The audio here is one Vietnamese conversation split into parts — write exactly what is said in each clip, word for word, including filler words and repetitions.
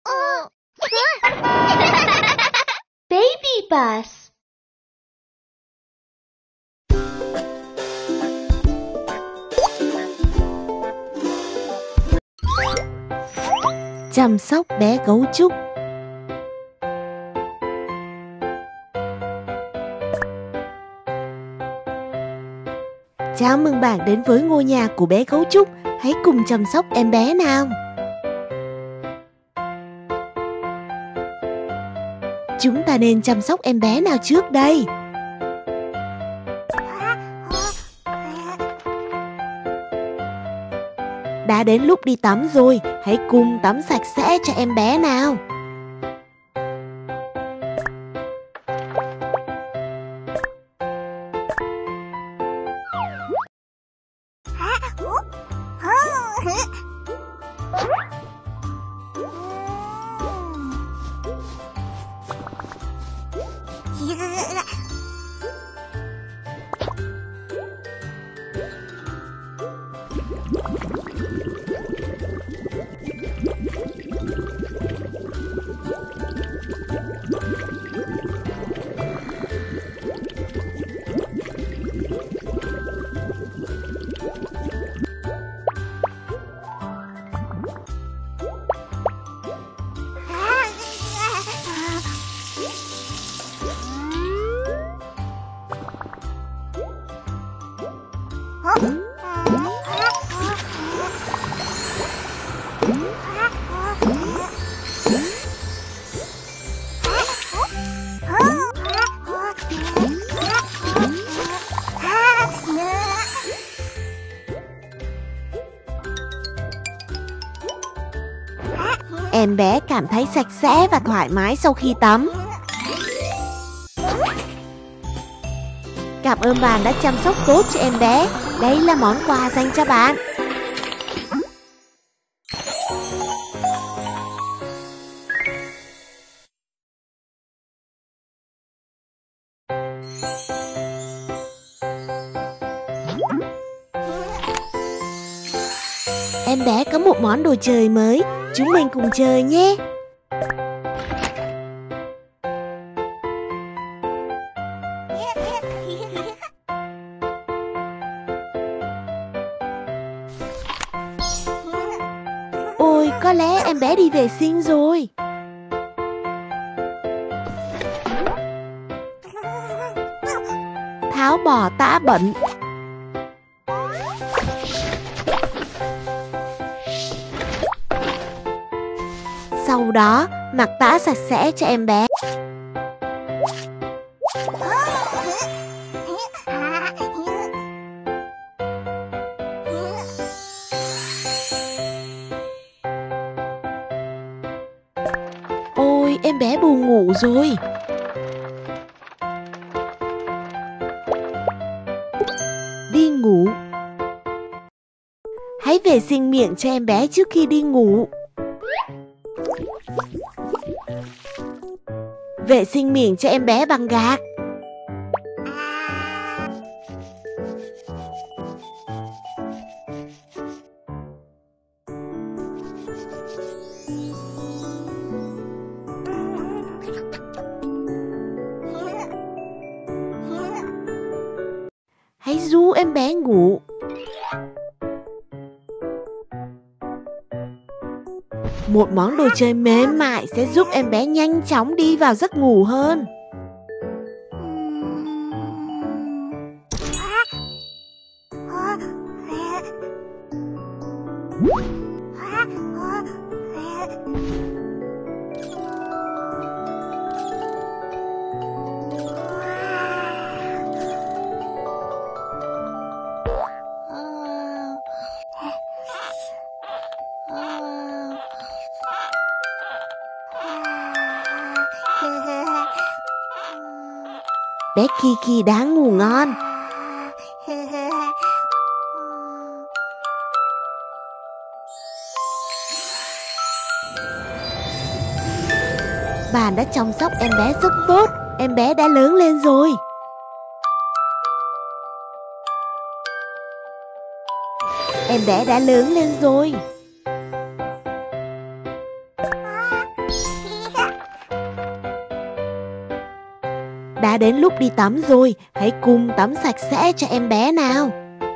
Baby bus. Chăm sóc bé gấu trúc. Chào mừng bạn đến với ngôi nhà của bé gấu trúc. Hãy cùng chăm sóc em bé nào. Chúng ta nên chăm sóc em bé nào trước đây? Đã đến lúc đi tắm rồi, hãy cùng tắm sạch sẽ cho em bé nào. Em bé cảm thấy sạch sẽ và thoải mái sau khi tắm. Cảm ơn bạn đã chăm sóc tốt cho em bé. Đây là món quà dành cho bạn. Em bé có một món đồ chơi mới. Chúng mình cùng chơi nhé. Ôi, có lẽ em bé đi vệ sinh rồi. Tháo bỏ tã bẩn. Sau đó, mặc tã sạch sẽ cho em bé. Ôi, em bé buồn ngủ rồi. Đi ngủ. Hãy vệ sinh miệng cho em bé trước khi đi ngủ. Vệ sinh miệng cho em bé bằng gạc. Hãy ru em bé ngủ. Một món đồ chơi mềm mại sẽ giúp em bé nhanh chóng đi vào giấc ngủ hơn. Bé Kiki đang ngủ ngon. Bạn đã chăm sóc em bé rất tốt. Em bé đã lớn lên rồi. Em bé đã lớn lên rồi. đã đến lúc đi tắm rồi, hãy cùng tắm sạch sẽ cho em bé nào.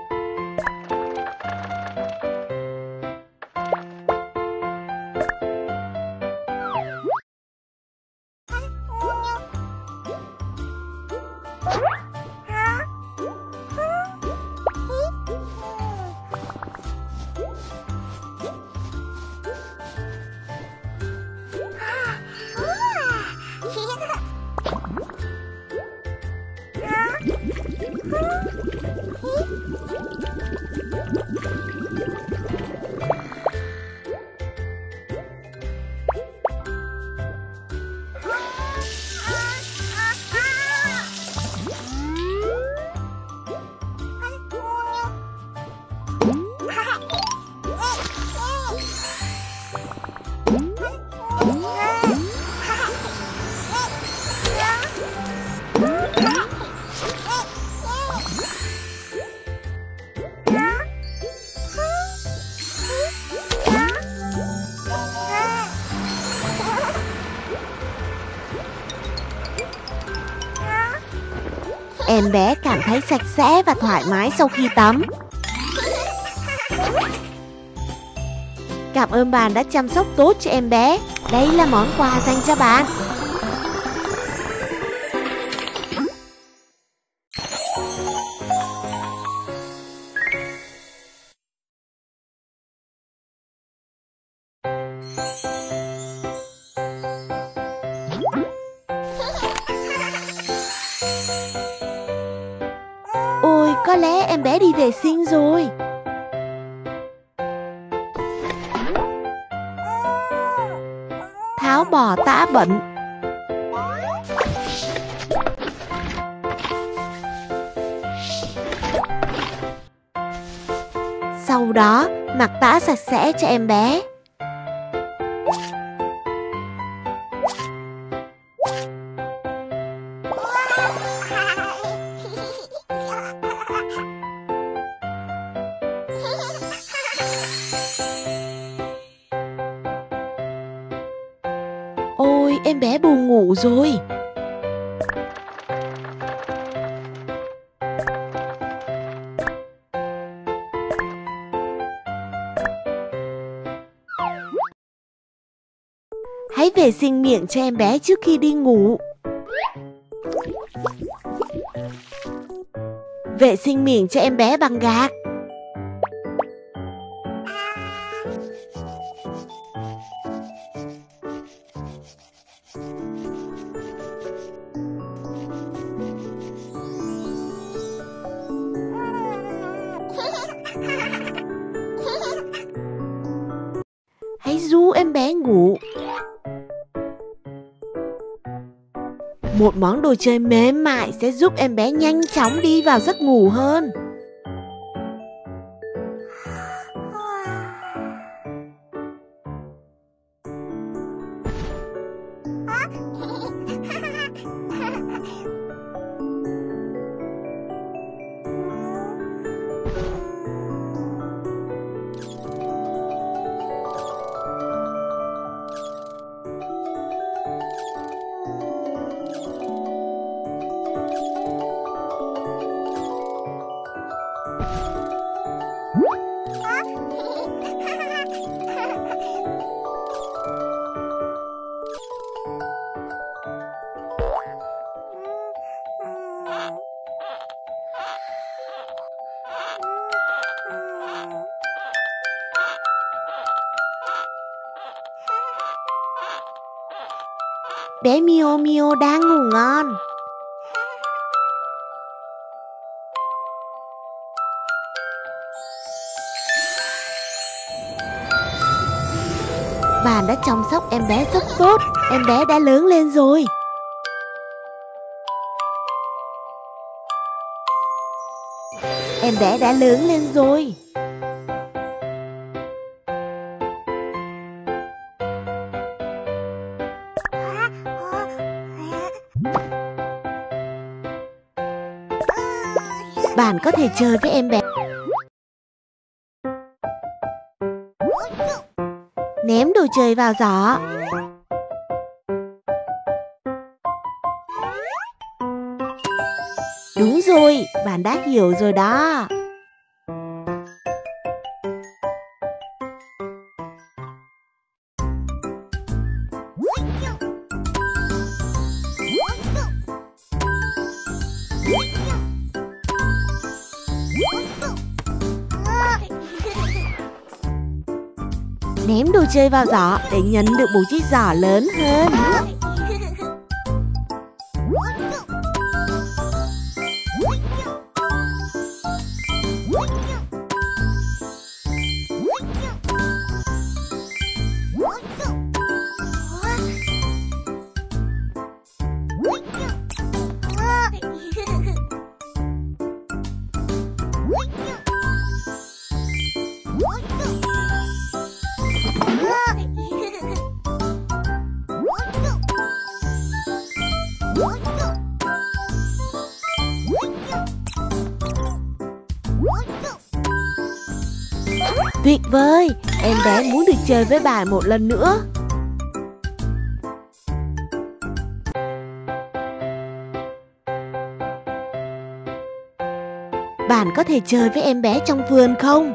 Em bé cảm thấy sạch sẽ và thoải mái sau khi tắm. Cảm ơn bạn đã chăm sóc tốt cho em bé. Đây là món quà dành cho bạn. Ôi, có lẽ em bé đi vệ sinh rồi. Tháo bỏ tã bẩn. Sau đó, mặc tã sạch sẽ cho em bé. Ôi, em bé buồn ngủ rồi. Hãy vệ sinh miệng cho em bé trước khi đi ngủ. Vệ sinh miệng cho em bé bằng gạc. Hãy ru em bé ngủ. Một món đồ chơi mềm mại sẽ giúp em bé nhanh chóng đi vào giấc ngủ hơn. Bé Mio Mio đang ngủ ngon. Bạn đã chăm sóc em bé rất tốt. Em bé đã lớn lên rồi. Em bé đã lớn lên rồi. Bạn có thể chơi với em bé. Ném đồ chơi vào giỏ. Đúng rồi, bạn đã hiểu rồi đó. Ném đồ chơi vào giỏ để nhấn được một chiếc giỏ lớn hơn. Tuyệt vời, em bé muốn được chơi với bạn một lần nữa. Bạn có thể chơi với em bé trong vườn không?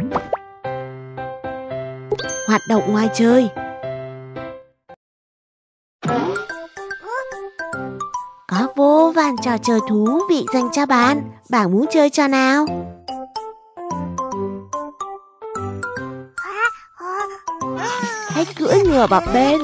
Hoạt động ngoài trời. Có vô vàn trò chơi thú vị dành cho bạn. Bạn muốn chơi trò nào? Hãy cưỡi ngựa bập bênh.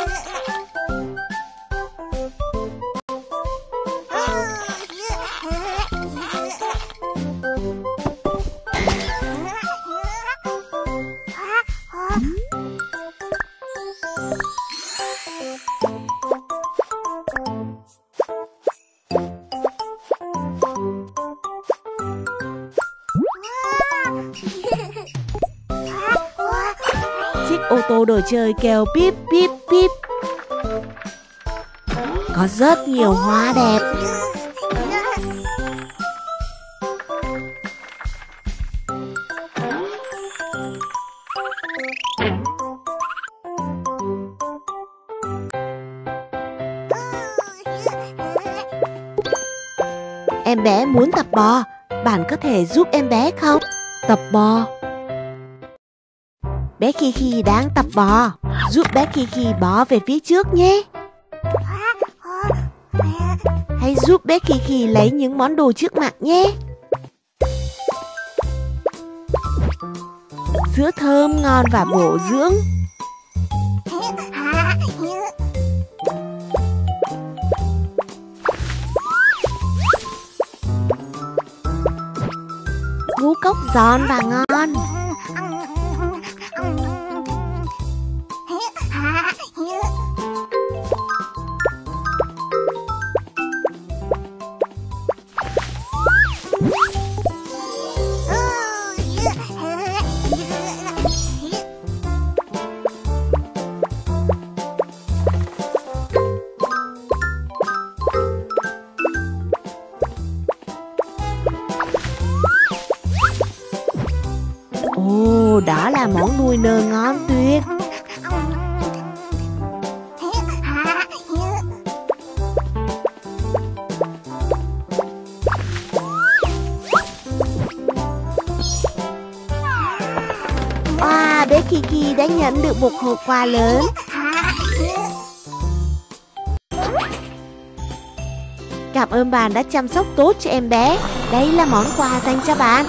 Chiếc ô tô đồ chơi kêu píp píp píp. Có rất nhiều hoa đẹp. Em bé muốn tập bò. Bạn có thể giúp em bé không? Tập bò. Bé Kiki đang tập bò. Giúp bé Kiki bò về phía trước nhé. Hãy giúp bé Kiki lấy những món đồ trước mặt nhé. Sữa thơm ngon và bổ dưỡng. Ngũ cốc giòn và ngon. Ồ, đó là món nuôi nơ ngon tuyệt. Wow, bé Kiki đã nhận được một hộp quà lớn. Cảm ơn bạn đã chăm sóc tốt cho em bé. Đây là món quà dành cho bạn.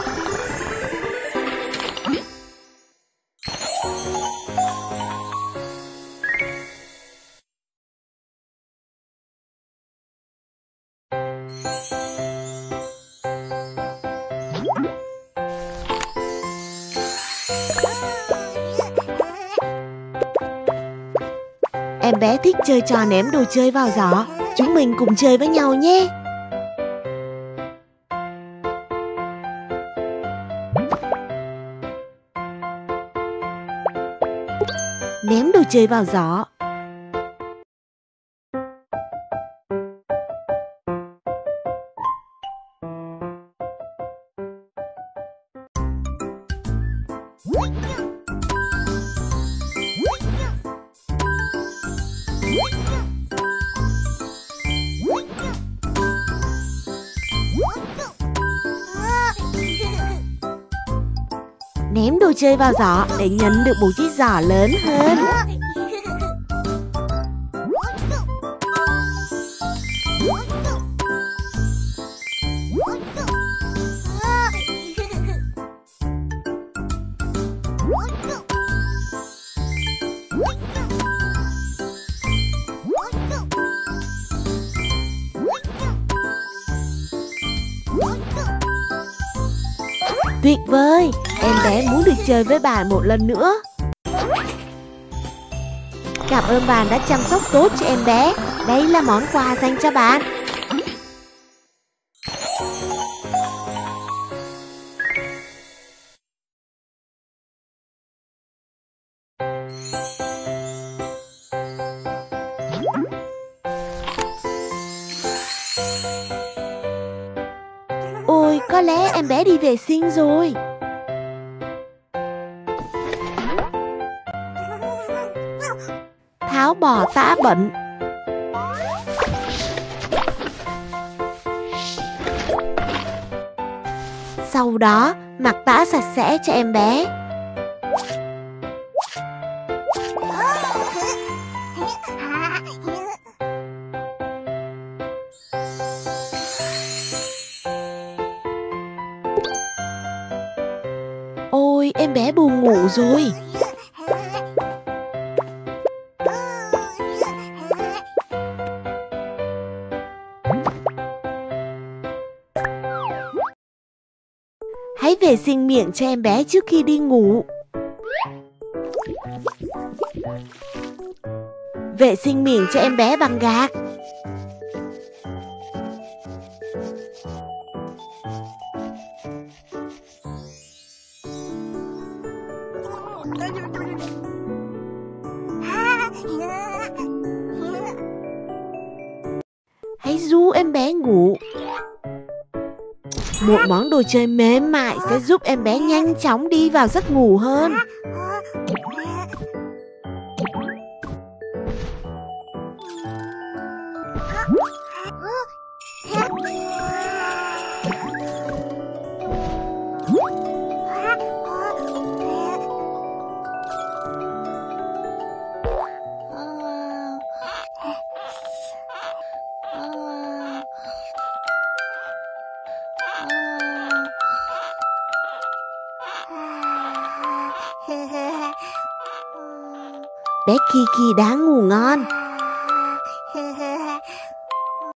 Em bé thích chơi trò ném đồ chơi vào giỏ. Chúng mình cùng chơi với nhau nhé. Ném đồ chơi vào giỏ. chơi vào giỏ để nhận được một chiếc giỏ lớn hơn. Tuyệt vời, em bé muốn được chơi với bạn một lần nữa. Cảm ơn bạn đã chăm sóc tốt cho em bé. Đây là món quà dành cho bạn. Ôi, có lẽ em bé đi vệ sinh rồi. Tháo bỏ tã bẩn. Sau đó, mặc tã sạch sẽ cho em bé. Ôi, em bé buồn ngủ rồi. Hãy vệ sinh miệng cho em bé trước khi đi ngủ. Vệ sinh miệng cho em bé bằng gạc. Hãy ru em bé ngủ. Một món đồ chơi mềm mại sẽ giúp em bé nhanh chóng đi vào giấc ngủ hơn. Bé Kiki đã ngủ ngon.